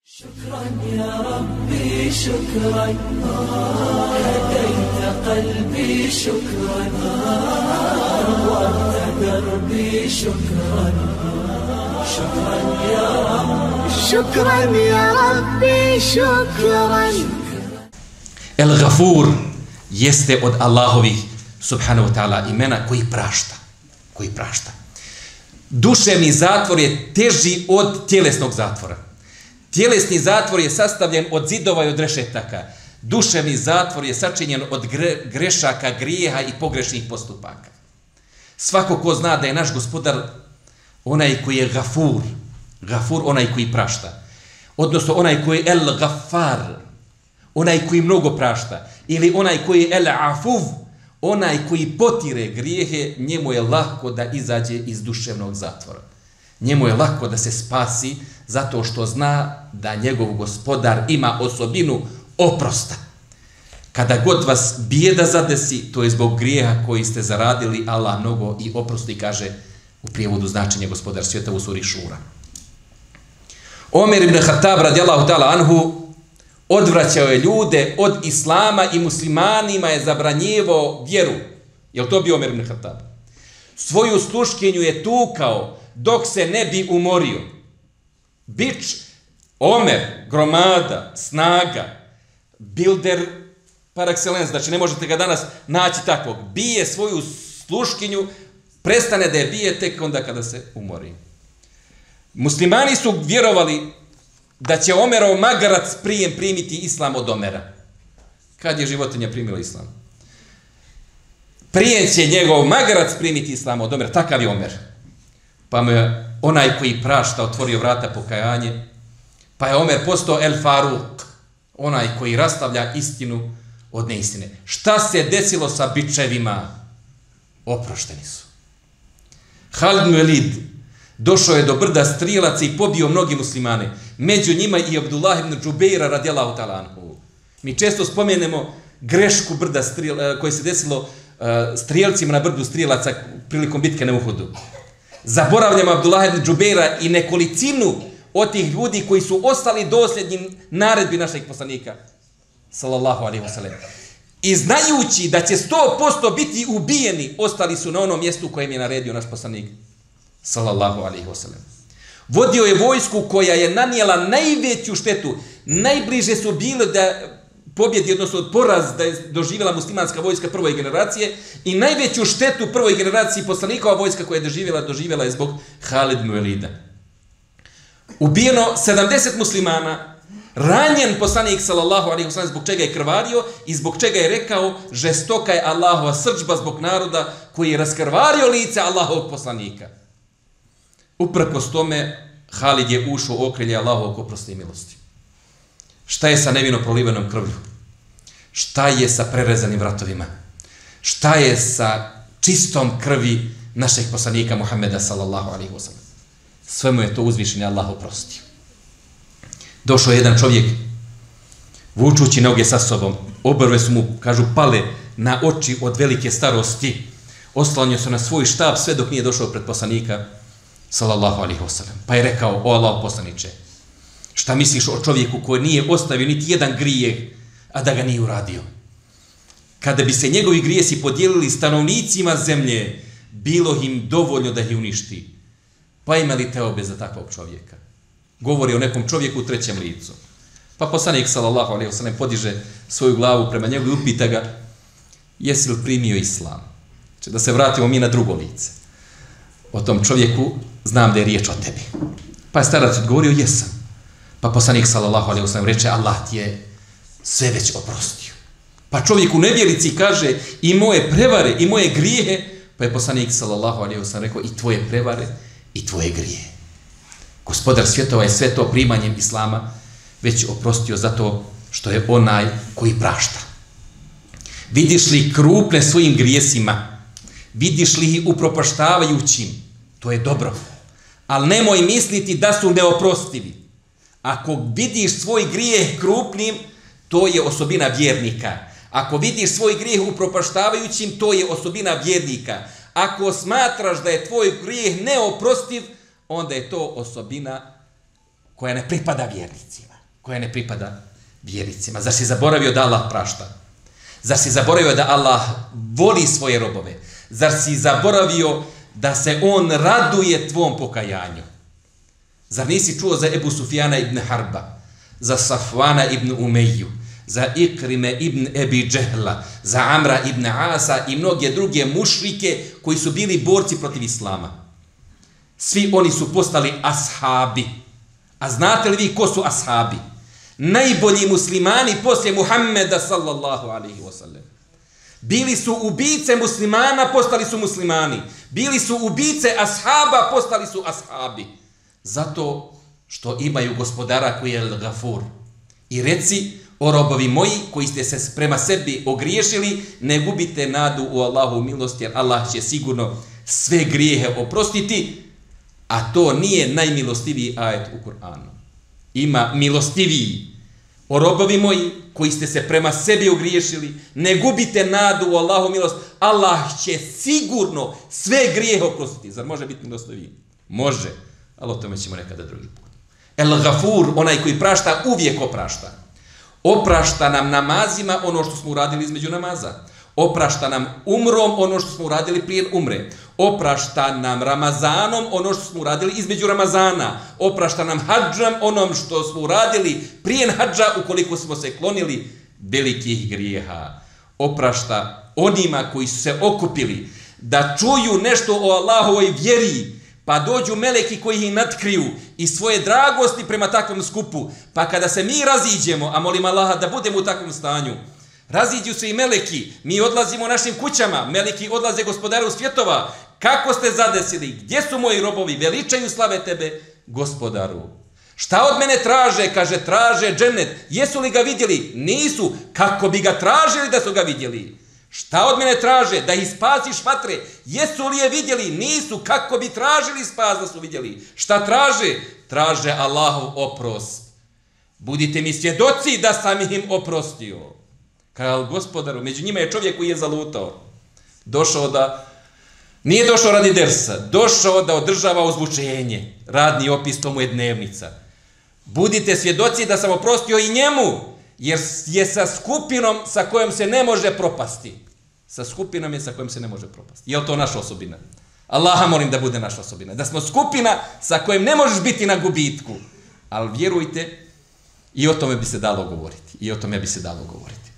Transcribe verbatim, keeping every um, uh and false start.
شكرا يا ربي شكرا هديت قلبي شكرا نورت دربي شكرا شكرا يا رب شكرا يا ربي شكرا. El Gafur jeste od Allahovih subhanahu wa ta'ala imena koji prašta. Koji prašta. Duševni zatvor je teži od tjelesnog zatvora. Tjelesni zatvor je sastavljen od zidova i od rešetaka. Duševni zatvor je sačinjen od gre, grešaka, grijeha i pogrešnih postupaka. Svako ko zna da je naš gospodar onaj koji je Gafur, Gafur onaj koji prašta, odnosno onaj koji je El Gafar, onaj koji mnogo prašta, ili onaj koji je El Afuv, onaj koji potire grijehe, njemu je lako da izađe iz duševnog zatvora. Njemu je lako da se spasi zato što zna da njegov gospodar ima osobinu oprosta. Kada god vas bijeda zadesi, to je zbog grijeha koji ste zaradili, Allah mnogo i oprosti, kaže u prijevodu značenje gospodar svijeta u suri Šura. Omer ibn Khattab radijallahu ta'ala anhu odvraćao je ljude od islama i muslimanima je zabranjivao vjeru. Je li to bio Omer ibn Khattab? Svoju sluškinju je tukao dok se ne bi umorio. Bič, Omer, gromada, snaga, builder par excellence, znači ne možete ga danas naći takvog. Bije svoju sluškinju, prestane da je bije tek onda kada se umori. Muslimani su vjerovali da će Omerov magarac prijem primiti islam od Omera. Kad je životinja primila islam? Prijem će njegov magarac primiti islam od Omera, takav je Omer. Pa mu je onaj koji prašta otvorio vrata pokajanje, pa je Omer postao El Faruk, onaj koji rastavlja istinu od neistine. Šta se desilo sa bičevima? Oprošteni su. Halid ibn Velid došao je do brda strilaca i pobio mnogi muslimane. Među njima i Abdullah ibn Džubeira radijallahu ta'ala anhu. Mi često spomenemo grešku brda stril, koje se desilo uh, strijelcima na brdu strilaca prilikom bitke na Uhudu. Zaboravljamo Abdullah ibn Džubeira i nekolicinu od tih ljudi koji su ostali dosljedni naredbi našeg poslanika, sallallahu alaihi wa sallam. I znajući da će sto posto biti ubijeni, ostali su na onom mjestu kojem je naredio naš poslanik, sallallahu alaihi wa sallam. Vodio je vojsku koja je nanijela najveću štetu. Najbliže su bile da pobjedi, odnosno poraz da je doživjela muslimanska vojska prvoj generacije i najveću štetu prvoj generaciji poslanikova vojska koja je doživjela, doživjela je zbog Halid ibn Velida. Ubijeno sedamdeset muslimana, ranjen poslanik sallallahu alejhi ve sellem zbog čega je krvario i zbog čega je rekao žestoka je Allahova srdžba zbog naroda koji je raskrvario lice Allahovog poslanika. Uprkos tome Halid je ušao u okrilje Allahovog oprosta i milosti. Šta je sa nevino prolivenom krvlju? Šta je sa prerezanim vratovima? Šta je sa čistom krvi našeg poslanika Muhammeda sallallahu alejhi ve sellem? Sve mu je to uzvišeni Allah oprostio. Došao je jedan čovjek, vučući noge sa sobom, obrve su mu, kažu, pale na oči od velike starosti, oslanio se na svoj štab sve dok nije došao pred poslanika sallallahu alejhi ve sellem. Pa je rekao: o Allah poslaniče, šta misliš o čovjeku koji nije ostavio niti jedan grijeh, a da ga nije uradio? Kada bi se njegovi grijesi podijelili stanovnicima zemlje, bilo im dovoljno da ih uništi. Pa ima li teobe za takvog čovjeka? Govori o nekom čovjeku u trećem licu. Pa poslanik sallallahu alejhi ve sellem podiže svoju glavu prema njegu i upita ga: jesi li primio islam? Znači da se vratimo mi na drugo lice. O tom čovjeku znam da je riječ o tebi. Pa je starac odgovorio: jesam. Pa poslanik sallallahu alejhi ve sellem reče: Allah ti je sve već oprostio. Pa čovjek u nevjerici kaže: i moje prevare i moje grijehe. Pa je poslanik sallallahu alejhi ve sellem rekao: i tvoje prevare i tvoje grijehe. Gospodar svjetova je sve to primanjem islama već oprostio zato što je onaj koji prašta. Vidiš li krupne svojim grijesima, vidiš li ih upropaštavajućim, to je dobro. Ali nemoj misliti da su neoprostivi. Ako vidiš svoj grijeh krupnim, to je osobina vjernika. Ako vidiš svoj grijeh upropaštavajućim, to je osobina vjernika. Ako smatraš da je tvoj grijeh neoprostiv, onda je to osobina koja ne pripada vjernicima. koja ne pripada vjericima. Zar si zaboravio da Allah prašta? Zar si zaboravio da Allah voli svoje robove? Zar si zaboravio da se on raduje tvom pokajanju? Zar nisi čuo za Ebu Sufjana ibn Harba, za Safvana ibn Umeju, za Ikrime ibn Ebi Džehla, za Amra ibn Asa i mnoge druge mušrike koji su bili borci protiv Islama? Svi oni su postali ashabi. A znate li vi ko su ashabi? Najbolji muslimani poslije Muhammeda sallallahu alaihi wasallam. Bili su ubice muslimana, postali su muslimani. Bili su ubice ashaba, postali su ashabi. Zato što imaju gospodara koji je Al-Gafur. I reci, o robovi moji koji ste se prema sebi ogriješili, ne gubite nadu u Allahu milost, jer Allah će sigurno sve grijehe oprostiti, a to nije najmilostiviji ajet u Kur'anu. Ima milostiviji. O robovi moji koji ste se prema sebi ogriješili, ne gubite nadu u Allahu milost, Allah će sigurno sve grijehe oprostiti. Zar može biti milostiviji? Može, ali o tome ćemo nekada drugi put. El Gafur, onaj koji prašta, uvijek oprašta. Oprašta nam namazima ono što smo uradili između namaza. Oprašta nam umrom ono što smo uradili prije umre. Oprašta nam Ramazanom ono što smo uradili između Ramazana. Oprašta nam hadžom onom što smo uradili prije hadža ukoliko smo se klonili velikih grijeha. Oprašta onima koji su se okupili da čuju nešto o Allahovoj vjeri, pa dođu meleki koji ih natkriju i svoje dragosti prema takvom skupu, pa kada se mi raziđemo, a molim Allaha da budemo u takvom stanju, raziđu se i meleki, mi odlazimo našim kućama, meleki odlaze gospodaru svjetova, kako ste zadesili, gdje su moji robovi, veličaju slave tebe, gospodaru. Šta od mene traže? Kaže, traže džennet. Jesu li ga vidjeli? Nisu. Kako bi ga tražili da su ga vidjeli? Šta od mene traže? Da ih spasiš vatre. Jesu li je vidjeli? Nisu. Kako bi tražili spas da su vidjeli? Šta traže? Traže Allahov oprost. Budite mi svjedoci da sam im oprostio. Kao gospodaru, među njima je čovjek koji je zalutao. Došao da, nije došao radi dersa, došao da održava uzbučenje. Radni opis, to mu je dnevnica. Budite svjedoci da sam oprostio i njemu, jer je sa skupinom sa kojom se ne može propasti. Sa skupinom je sa kojom se ne može propasti. Je li to naša osobina? Allaha molim da bude naša osobina. Da smo skupina sa kojom ne možeš biti na gubitku. Ali vjerujte, i o tome bi se dalo govoriti. I o tome bi se dalo govoriti.